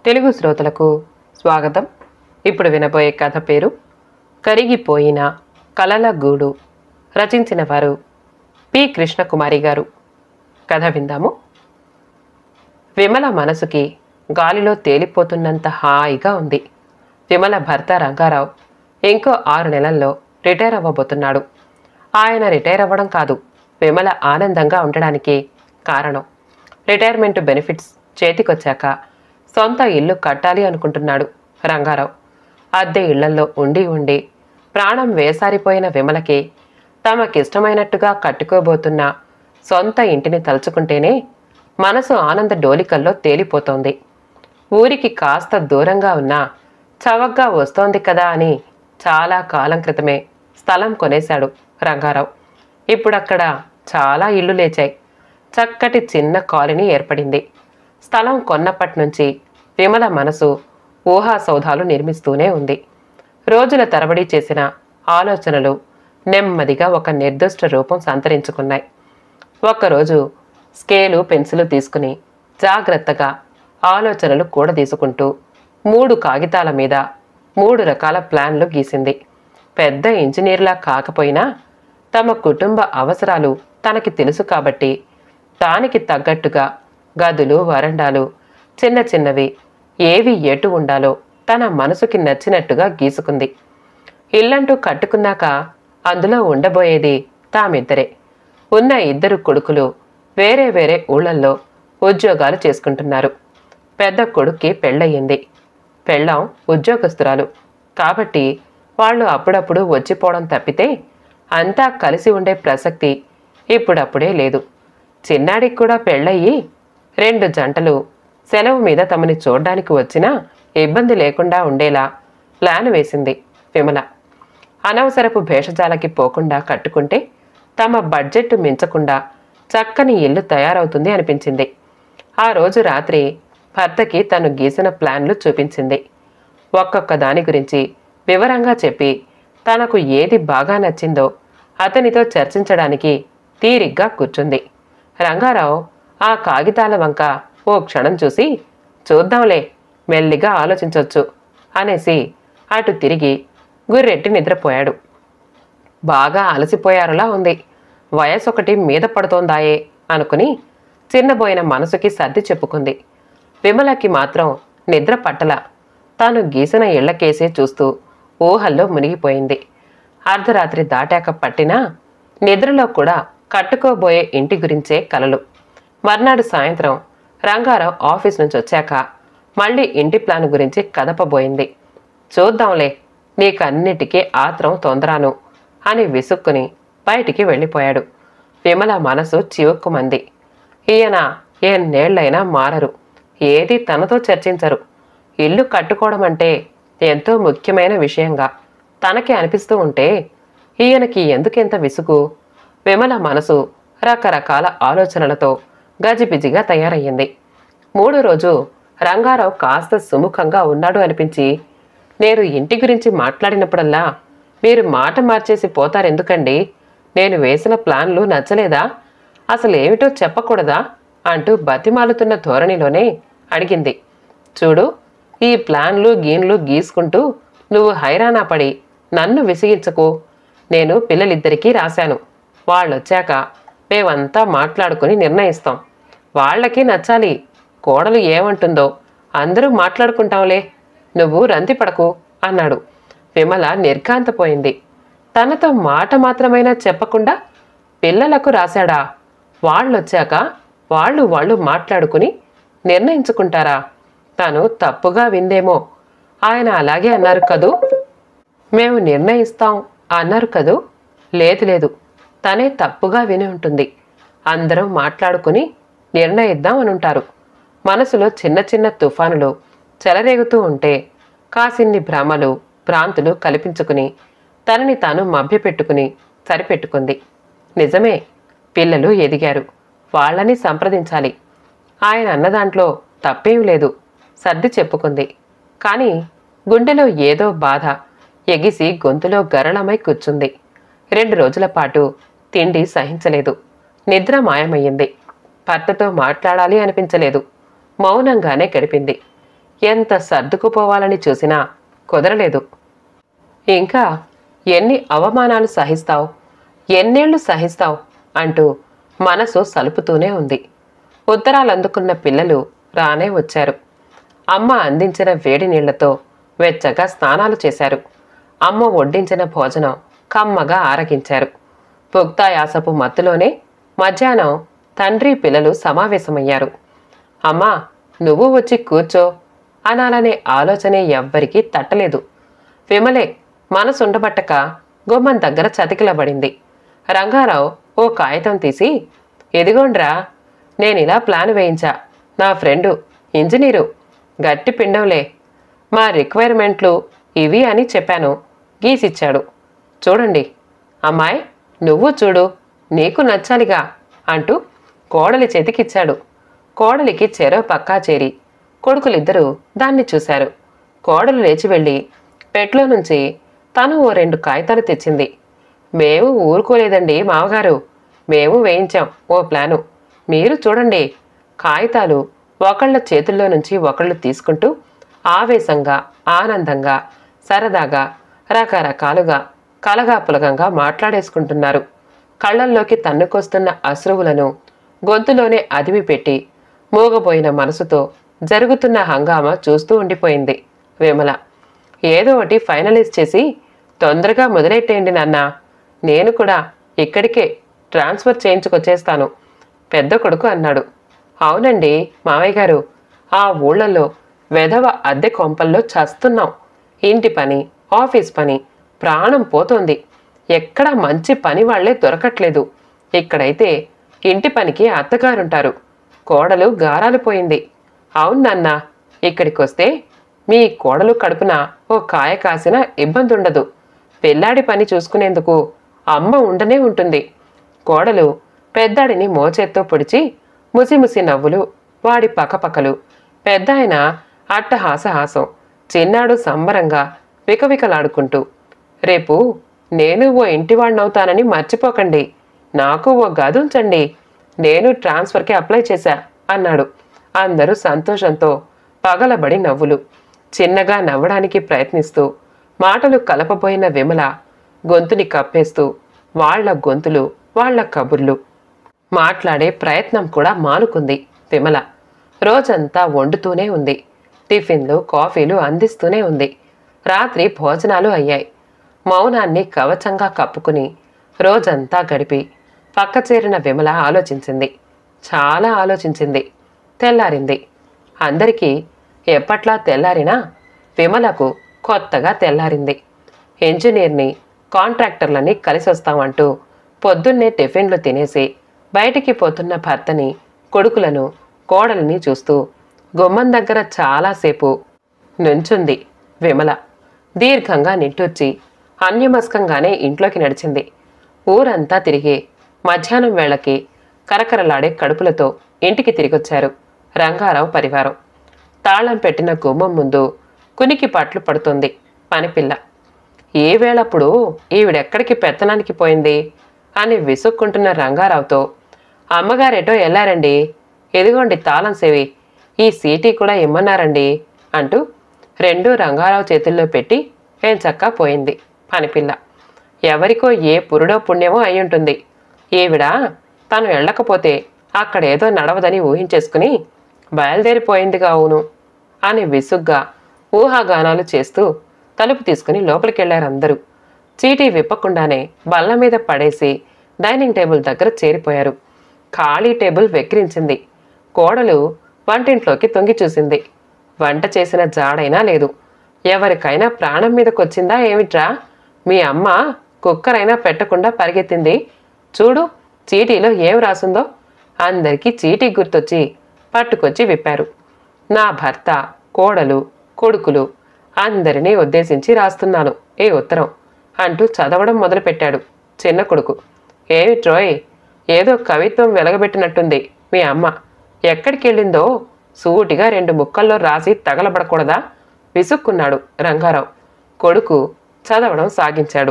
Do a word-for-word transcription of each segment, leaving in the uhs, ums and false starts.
తెలుగు శ్రోతలకు స్వాగతం. ఇప్పుడు వినబోయే కథ పేరు కరిగిపోయిన కలల గూడు. రచించిన వారు పి కృష్ణకుమారి గారు. కథ విందాము. విమల మనసుకి గాలిలో తేలిపోతున్నంత హాయిగా ఉంది. విమల భర్త రంగారావు ఇంకో ఆరు నెలల్లో రిటైర్ అవ్వబోతున్నాడు. ఆయన రిటైర్ అవ్వడం కాదు, విమల ఆనందంగా ఉండడానికి కారణం. రిటైర్మెంట్ బెనిఫిట్స్ చేతికొచ్చాక సొంత ఇల్లు కట్టాలి అనుకుంటున్నాడు రంగారావు. అద్దె ఇళ్లల్లో ఉండి ఉండి ప్రాణం వేసారిపోయిన విమలకి తమకిష్టమైనట్టుగా కట్టుకోబోతున్న సొంత ఇంటిని తలుచుకుంటేనే మనసు ఆనంద డోలికల్లో తేలిపోతోంది. ఊరికి కాస్త దూరంగా ఉన్నా చవగ్గా వస్తోంది కదా అని చాలా కాలం క్రితమే స్థలం కొనేశాడు రంగారావు. ఇప్పుడక్కడ చాలా ఇళ్ళు లేచాయి. చక్కటి చిన్న కాలనీ ఏర్పడింది. స్థలం కొన్నప్పటి నుంచి విమల మనసు ఊహా సౌధాలు నిర్మిస్తూనే ఉంది. రోజుల తరబడి చేసిన ఆలోచనలు నెమ్మదిగా ఒక నిర్దిష్ట రూపం సంతరించుకున్నాయి. ఒక్కరోజు స్కేలు పెన్సిలు తీసుకుని జాగ్రత్తగా ఆలోచనలు కూడదీసుకుంటూ మూడు కాగితాల మీద మూడు రకాల ప్లాన్లు గీసింది. పెద్ద ఇంజనీర్లా కాకపోయినా తమ కుటుంబ అవసరాలు తనకి తెలుసు కాబట్టి దానికి తగ్గట్టుగా గదులు, వరండాలు, చిన్న చిన్నవి ఏవి ఎటు ఉండాలో తన మనసుకి నచ్చినట్టుగా గీసుకుంది. ఇల్లంటూ కట్టుకున్నాక అందులో ఉండబోయేది తామిద్దరే. ఉన్న ఇద్దరు కొడుకులు వేరే వేరే ఊళ్ళల్లో ఉద్యోగాలు చేసుకుంటున్నారు. పెద్ద కొడుక్కి పెళ్ళయింది. పెళ్ళాం ఉద్యోగస్తురాలు కాబట్టి వాళ్ళు అప్పుడప్పుడు వచ్చిపోవడం తప్పితే అంతా కలిసి ఉండే ప్రసక్తి ఇప్పుడప్పుడే లేదు. చిన్నాడికి కూడా పెళ్ళయి రెండు జంటలు సెలవు మీద తమని చూడ్డానికి వచ్చినా ఇబ్బంది లేకుండా ఉండేలా ప్లాన్ వేసింది విమల. అనవసరపు భేషజాలకి పోకుండా కట్టుకుంటే తమ బడ్జెట్ మించకుండా చక్కని ఇల్లు తయారవుతుంది అనిపించింది. ఆ రోజు రాత్రి భర్తకి తను గీసిన ప్లాన్లు చూపించింది. ఒక్కొక్క దాని గురించి వివరంగా చెప్పి తనకు ఏది బాగా నచ్చిందో అతనితో చర్చించడానికి తీరిగ్గా కూర్చుంది. రంగారావు ఆ కాగితాల వంక ఓ క్షణం చూసి, చూద్దాంలే, మెల్లిగా ఆలోచించవచ్చు అనేసి అటు తిరిగి గుర్రెట్టి నిద్రపోయాడు. బాగా అలసిపోయారులా ఉంది. వయసు ఒకటి మీద పడుతోందాయే అనుకుని చిన్నబోయిన మనసుకి సర్ది చెప్పుకుంది. విమలకి మాత్రం నిద్ర పట్టల. తాను గీసిన ఇళ్లకేసే చూస్తూ ఊహల్లో మునిగిపోయింది. అర్ధరాత్రి దాటాక పట్టినా నిద్రలో కూడా కట్టుకోబోయే ఇంటి గురించే కలలు. మర్నాడు సాయంత్రం రంగారావు ఆఫీస్ నుంచి వచ్చాక మళ్ళీ ఇంటి ప్లాన్ గురించి కదపబోయింది. చూద్దాంలే, నీకన్నిటికీ ఆత్రం తొందరాను అని విసుక్కుని బయటికి వెళ్ళిపోయాడు. విమల మనసు చివుక్కుమంది. ఈయన ఎన్నేళ్లైనా మారరు, ఏది తనతో చర్చించరు. ఇల్లు కట్టుకోవడం అంటే ఎంతో ముఖ్యమైన విషయంగా తనకి అనిపిస్తూ ఉంటే ఈయనకి ఎందుకెంత విసుగు? విమల మనసు రకరకాల ఆలోచనలతో గజిబిజిగా తయారయ్యింది. మూడో రోజు రంగారావు కాస్త సుముఖంగా ఉన్నాడు అనిపించి, నేను ఇంటి గురించి మాట్లాడినప్పుడల్లా మీరు మాట మార్చేసి పోతారెందుకండి? నేను వేసిన ప్లాన్లు నచ్చలేదా? అసలేమిటో చెప్పకూడదా అంటూ బతిమాలుతున్న ధోరణిలోనే అడిగింది. చూడు, ఈ ప్లాన్లు గీన్లు గీసుకుంటూ నువ్వు హైరానా పడి నన్ను విసిగించకు. నేను పిల్లలిద్దరికీ రాశాను. వాళ్ళొచ్చాక మేమంతా మాట్లాడుకుని నిర్ణయిస్తాం. వాళ్ళకి నచ్చాలి. కోడలు ఏమంటుందో అందరూ మాట్లాడుకుంటాంలే, నువ్వు రంతిపడకు అన్నాడు. విమల నిర్ఘాంతపోయింది. తనతో మాట మాత్రమైనా చెప్పకుండా పిల్లలకు రాశాడా? వాళ్ళొచ్చాక వాళ్ళు వాళ్ళు మాట్లాడుకుని నిర్ణయించుకుంటారా? తను తప్పుగా విందేమో. ఆయన అలాగే అన్నారు కదూ? మేము నిర్ణయిస్తాం అన్నారు కదూ? లేదు లేదు, తనే తప్పుగా విని ఉంటుంది. అందరం మాట్లాడుకుని నిర్ణయిద్దాం అనుంటారు. మనసులో చిన్న చిన్న తుఫానులు చెలరేగుతూ ఉంటే కాసిన్ని భ్రమలు భ్రాంతులు కల్పించుకుని తనని తాను మభ్యపెట్టుకుని సరిపెట్టుకుంది. నిజమే, పిల్లలు ఎదిగారు, వాళ్ళని సంప్రదించాలి. ఆయన అన్నదాంట్లో తప్పేం లేదు, సర్ది చెప్పుకుంది. కానీ గుండెలో ఏదో బాధ ఎగిసి గొంతులో గరళమై కూర్చుంది. రెండు రోజుల పాటు తిండి సహించలేదు. నిద్ర మాయమయ్యింది. భర్తతో మాట్లాడాలి అనిపించలేదు. మౌనంగానే గడిపింది. ఎంత సర్దుకుపోవాలని చూసినా కుదరలేదు. ఇంకా ఎన్ని అవమానాలు సహిస్తావు, ఎన్నేళ్లు సహిస్తావు అంటూ మనసు సలుపుతూనే ఉంది. ఉత్తరాలు అందుకున్న పిల్లలు రానే వచ్చారు. అమ్మ అందించిన వేడి నీళ్లతో వెచ్చగా స్నానాలు చేశారు. అమ్మ వడ్డించిన భోజనం కమ్మగా ఆరగించారు. పుక్తాయాసపు మత్తులోనే మధ్యాహ్నం తండ్రి పిల్లలు సమావేశమయ్యారు. అమ్మా, నువ్వు వచ్చి కూర్చో అనాలనే ఆలోచనే ఎవ్వరికీ తట్టలేదు. విమలే మనసుండబట్టక గుమ్మం దగ్గర చతికిలబడింది. రంగారావు ఓ కాగితం తీసి, ఎదిగోండ్రా, నేనిలా ప్లాన్ వేయించా. నా ఫ్రెండు ఇంజనీరు, గట్టి పిండంలే, మా రిక్వైర్మెంట్లు ఇవి అని చెప్పాను. గీసిచ్చాడు. చూడండి అమ్మాయి, నువ్వు చూడు, నీకు నచ్చాలిగా అంటూ కోడలి చేతికిచ్చాడు. కోడలికి చెరో పక్కా చేరి కొడుకులిద్దరూ దాన్ని చూశారు. కోడలు లేచి వెళ్ళి పెట్లో నుంచి తను ఓ రెండు కాగితాలు తెచ్చింది. మేము ఊరుకోలేదండి మామగారు, మేము వేయించాం ఓ ప్లాను, మీరు చూడండి. కాగితాలు ఒకళ్ళ చేతుల్లో నుంచి ఒకళ్ళు తీసుకుంటూ ఆవేశంగా, ఆనందంగా, సరదాగా, రకరకాలుగా కలగాపులగంగా మాట్లాడేసుకుంటున్నారు. కళ్ళల్లోకి తన్నుకొస్తున్న అశ్రువులను గొంతులోనే అదిమి పెట్టి మూగపోయిన మనసుతో జరుగుతున్న హంగామా చూస్తూ ఉండిపోయింది విమల. ఏదో ఒకటి ఫైనలైజ్ చేసి తొందరగా మొదలెట్టేయండి నాన్న, నేను కూడా ఇక్కడికే ట్రాన్స్ఫర్ చేయించుకొచ్చేస్తాను, పెద్ద కొడుకు అన్నాడు. అవునండి మావయ్య గారు, ఆ ఊళ్ళల్లో వెధవ అద్దె కొంపల్లో చస్తున్నాం. ఇంటి పని, ఆఫీస్ పని ప్రాణం పోతోంది. ఎక్కడా మంచి పని వాళ్లే దొరకట్లేదు. ఇక్కడైతే ఇంటి పనికి అత్తగారుంటారు, కోడలు గారాలు పోయింది. అవును నాన్న, ఇక్కడికొస్తే మీ కోడలు కడుపున ఓ కాయ కాసిన ఇబ్బంది ఉండదు. పెళ్ళాడి పని చూసుకునేందుకు అమ్మ ఉండనే ఉంటుంది. కోడలు పెద్దాడిని మోచేత్తో పొడిచి ముసిముసి నవ్వులు, వాడి పకపకలు, పెద్ద ఆయన అట్టహాసహాసం, చిన్నాడు సంబరంగా వికవికలాడుకుంటూ, రేపు నేను ఓ ఇంటివాడినవుతానని మర్చిపోకండి, నాకు ఓ గదుంచండి, నేను ట్రాన్స్ఫర్కి అప్లై చేశా అన్నాడు. అందరూ సంతోషంతో పగలబడి నవ్వులు. చిన్నగా నవ్వడానికి ప్రయత్నిస్తూ మాటలు కలపబోయిన విమల గొంతుని కప్పేస్తూ వాళ్ల గొంతులు, వాళ్ల కబుర్లు మాట్లాడే ప్రయత్నం కూడా మానుకుంది విమల. రోజంతా వండుతూనే ఉంది. టిఫిన్లు, కాఫీలు అందిస్తూనే ఉంది. రాత్రి భోజనాలు అయ్యాయి. మౌనాన్ని కవచంగా కప్పుకుని రోజంతా గడిపి పక్క చేరిన విమల ఆలోచించింది. చాలా ఆలోచించింది. తెల్లారింది. అందరికీ ఎప్పట్లా తెల్లారినా విమలకు కొత్తగా తెల్లారింది. ఇంజనీర్ని, కాంట్రాక్టర్లని కలిసొస్తామంటూ పొద్దున్నే టిఫిన్లు తినేసి బయటికి పోతున్న భర్తని, కొడుకులను, కోడలిని చూస్తూ గుమ్మం దగ్గర చాలాసేపు నుంచుంది విమల. దీర్ఘంగా నిట్టూర్చి అన్యమస్కంగానే ఇంట్లోకి నడిచింది. ఊరంతా తిరిగి మధ్యాహ్నం వేళకి కరకరలాడే కడుపులతో ఇంటికి తిరిగొచ్చారు రంగారావు పరివారం. తాళం పెట్టిన గుమ్మం ముందు కునికి పట్లు పడుతుంది పనిపిల్ల. ఏ వేళప్పుడు ఈవిడెక్కడికి పెత్తనానికి పోయింది అని విసుక్కుంటున్న రంగారావుతో, అమ్మగారేటో వెళ్ళారండి, ఎదిగోండి తాళం సేవి, ఈ సీటీ కూడా ఇమ్మన్నారండి అంటూ రెండూ రంగారావు చేతుల్లో పెట్టి ఎంచక్కా పోయింది పనిపిల్ల. ఎవరికో ఏ పురుడో పుణ్యమో అయ్యుంటుంది. ఈవిడ తను వెళ్ళకపోతే అక్కడేదో నడవదని ఊహించేసుకుని బయలుదేరిపోయిందిగా అవును అని విసుగ్గా ఊహాగానాలు చేస్తూ తలుపు తీసుకుని లోపలికెళ్లారందరూ. చీటీ విప్పకుండానే బల్ల మీద పడేసి డైనింగ్ టేబుల్ దగ్గర చేరిపోయారు. ఖాళీ టేబుల్ వెక్కిరించింది. కోడలు వంటింట్లోకి తొంగి చూసింది. వంట చేసిన జాడైనా లేదు. ఎవరికైనా ప్రాణం మీదకొచ్చిందా ఏమిట్రా, మీ అమ్మ కుక్కరైనా పెట్టకుండా పరిగెత్తింది, చూడు చీటీలో ఏం రాసుందో. అందరికీ చీటీ గుర్తొచ్చి పట్టుకొచ్చి విప్పారు. నా భర్త, కోడలు, కొడుకులు అందరినీ ఉద్దేశించి రాస్తున్నాను ఏ ఉత్తరం అంటూ చదవడం మొదలుపెట్టాడు చిన్న కొడుకు. ఏమిట్రోయ్, ఏదో కవిత్వం వెలగబెట్టినట్టుంది మీ అమ్మ, ఎక్కడికెళ్ళిందో సూటిగా రెండు ముక్కల్లో రాసి తగలబడకూడదా విసుక్కున్నాడు రంగారావు. కొడుకు చదవడం సాగించాడు.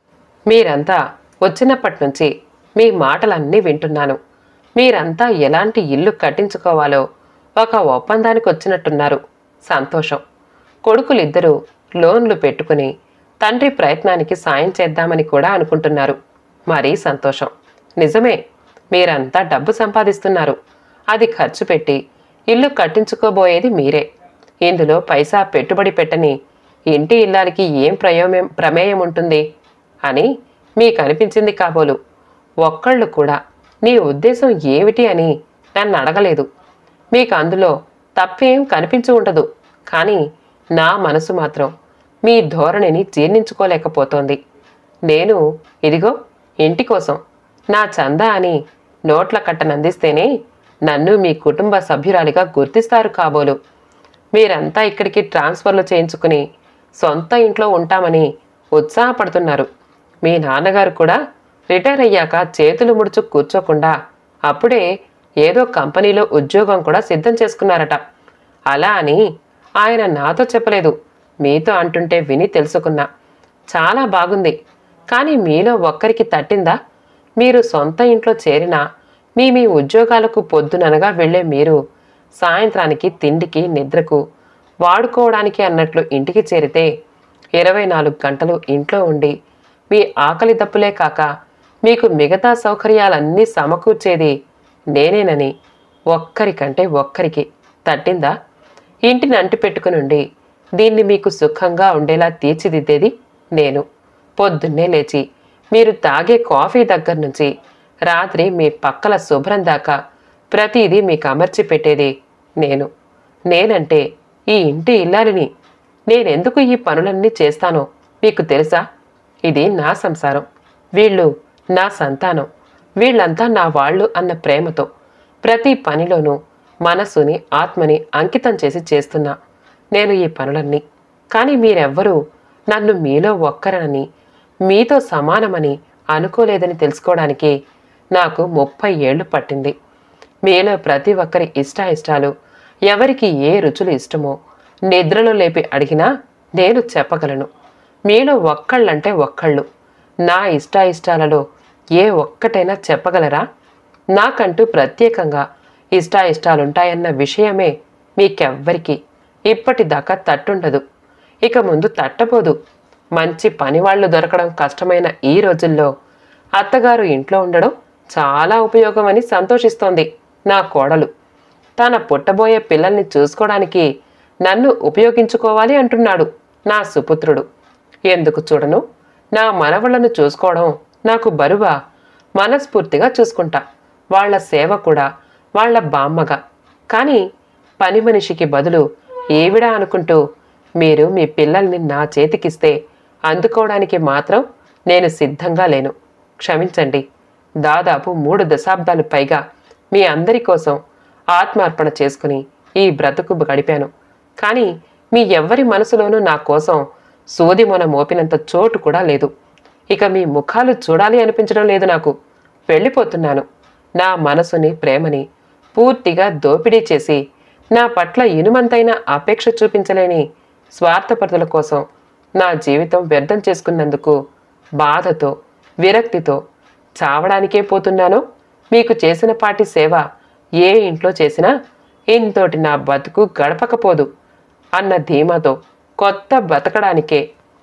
మీరంతా వచ్చినప్పటి నుంచి మీ మాటలన్నీ వింటున్నాను. మీరంతా ఎలాంటి ఇల్లు కట్టించుకోవాలో ఒక ఒప్పందానికి వచ్చినట్టున్నారు. సంతోషం. కొడుకులిద్దరూ లోన్లు పెట్టుకుని తండ్రి ప్రయత్నానికి సాయం చేద్దామని కూడా అనుకుంటున్నారు. మరీ సంతోషం. నిజమే, మీరంతా డబ్బు సంపాదిస్తున్నారు. అది ఖర్చు పెట్టి ఇల్లు కట్టించుకోబోయేది మీరే. ఇందులో పైసా పెట్టుబడి పెట్టని ఇంటి ఇల్లాలకి ఏం ప్రయోమం ప్రమేయం ఉంటుంది అని మీకు అనిపించింది కాబోలు. ఒక్కళ్ళు కూడా నీ ఉద్దేశం ఏమిటి అని నన్ను అడగలేదు. మీకు అందులో తప్పేం కనిపించి ఉండదు. కానీ నా మనసు మాత్రం మీ ధోరణిని జీర్ణించుకోలేకపోతోంది. నేను ఇదిగో ఇంటి కోసం నా చందా అని నోట్ల కట్టనందిస్తేనే నన్ను మీ కుటుంబ సభ్యురాలిగా గుర్తిస్తారు కాబోలు. మీరంతా ఇక్కడికి ట్రాన్స్ఫర్లు చేయించుకుని సొంత ఇంట్లో ఉంటామని ఉత్సాహపడుతున్నారు. మీ నాన్నగారు కూడా రిటైర్ అయ్యాక చేతులు ముడుచు కూర్చోకుండా అప్పుడే ఏదో కంపెనీలో ఉద్యోగం కూడా సిద్ధం చేసుకున్నారట. అలా అని ఆయన నాతో చెప్పలేదు, మీతో అంటుంటే విని తెలుసుకున్నా. చాలా బాగుంది. కానీ మీలో ఒక్కరికి తట్టిందా? మీరు సొంత ఇంట్లో చేరినా మీ మీ ఉద్యోగాలకు పొద్దుననగా వెళ్లే మీరు సాయంత్రానికి తిండికి నిద్రకు వాడుకోవడానికి అన్నట్లు ఇంటికి చేరితే ఇరవై నాలుగు గంటలు ఇంట్లో ఉండి మీ ఆకలి దప్పులే కాక మీకు మిగతా సౌకర్యాలన్నీ సమకూర్చేది నేనేనని ఒక్కరికంటే ఒక్కరికి తట్టిందా? ఇంటిని అంటిపెట్టుకునుండి దీన్ని మీకు సుఖంగా ఉండేలా తీర్చిదిద్దేది నేను. పొద్దున్నే లేచి మీరు తాగే కాఫీ దగ్గర నుంచి రాత్రి మీ పక్కల శుభ్రం దాకా ప్రతిదీ మీకు అమర్చి పెట్టేది నేను. నేనంటే ఈ ఇంటి ఇల్లాలిని. నేనెందుకు ఈ పనులన్నీ చేస్తానో మీకు తెలుసా? ఇది నా సంసారం, వీళ్ళు నా సంతానం, వీళ్ళంతా నా వాళ్ళు అన్న ప్రేమతో ప్రతి పనిలోనూ మనసుని ఆత్మని అంకితం చేసి చేస్తున్నా నేను ఈ పనులన్నీ. కానీ మీరెవ్వరూ నన్ను మీలో ఒక్కరనని మీతో సమానమని అనుకోలేదని తెలుసుకోవడానికి నాకు ముప్పై ఏళ్లు పట్టింది. మీలో ప్రతి ఒక్కరి ఇష్టాయిష్టాలు, ఎవరికి ఏ రుచులు ఇష్టమో నిద్రలో లేపి అడిగినా నేను చెప్పగలను. మీలో ఒక్కళ్ళంటే ఒక్కళ్ళు నా ఇష్టాయిష్టాలలో ఏ ఒక్కటైనా చెప్పగలరా? నాకంటూ ప్రత్యేకంగా ఇష్టాయిష్టాలుంటాయన్న విషయమే మీకెవ్వరికి ఇప్పటిదాకా తట్టుండదు. ఇక ముందు తట్టబోదు. మంచి పనివాళ్లు దొరకడం కష్టమైన ఈ రోజుల్లో అత్తగారు ఇంట్లో ఉండడం చాలా ఉపయోగమని సంతోషిస్తోంది నా కోడలు. తన పుట్టబోయే పిల్లల్ని చూసుకోవడానికి నన్ను ఉపయోగించుకోవాలి అంటున్నాడు నా సుపుత్రుడు. ఎందుకు చూడను? నా మనవళ్లను చూసుకోవడం నాకు బరువా? మనస్ఫూర్తిగా చూసుకుంటా. వాళ్ల సేవ కూడా వాళ్ల బామ్మగా. కానీ పని మనిషికి బదులు ఏవిడా అనుకుంటూ మీరు మీ పిల్లల్ని నా చేతికిస్తే అందుకోవడానికి మాత్రం నేను సిద్ధంగా లేను. క్షమించండి. దాదాపు మూడు దశాబ్దాలు పైగా మీ అందరి కోసం ఆత్మార్పణ చేసుకుని ఈ బ్రతుకు గడిపాను. కానీ మీ ఎవ్వరి మనసులోనూ నా కోసం సోది మొన మోపినంత చోటు కూడా లేదు. ఇక మీ ముఖాలు చూడాలి అనిపించడం లేదు నాకు. వెళ్ళిపోతున్నాను. నా మనసుని ప్రేమని పూర్తిగా దోపిడీ చేసి నా పట్ల ఇనుమంతైన అపేక్ష చూపించలేని స్వార్థపరుల కోసం నా జీవితం వ్యర్థం చేసుకున్నందుకు బాధతో విరక్తితో చావడానికే పోతున్నానో మీకు చేసిన పాటి సేవ ఏ ఇంట్లో చేసినా ఇంతోటి నా బతుకు గడపకపోదు అన్న ధీమాతో కొత్త బ్రతకడానికే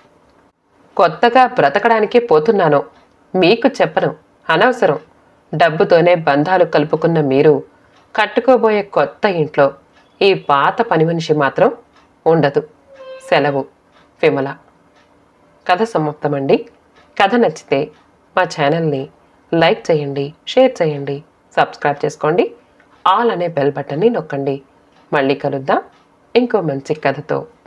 కొత్తగా బ్రతకడానికే పోతున్నాను. మీకు చెప్పను, అనవసరం. డబ్బుతోనే బంధాలు కలుపుకున్న మీరు కట్టుకోబోయే కొత్త ఇంట్లో ఈ పాత పని మనిషి మాత్రం ఉండదు. సెలవు. విమల. కథ సమాప్తమండి. కథ నచ్చితే మా ఛానల్ని లైక్ చేయండి, షేర్ చేయండి, సబ్స్క్రైబ్ చేసుకోండి. ఆల్ అనే బెల్ బటన్ని నొక్కండి. మళ్ళీ కలుద్దాం ఇంకో మంచి కథతో.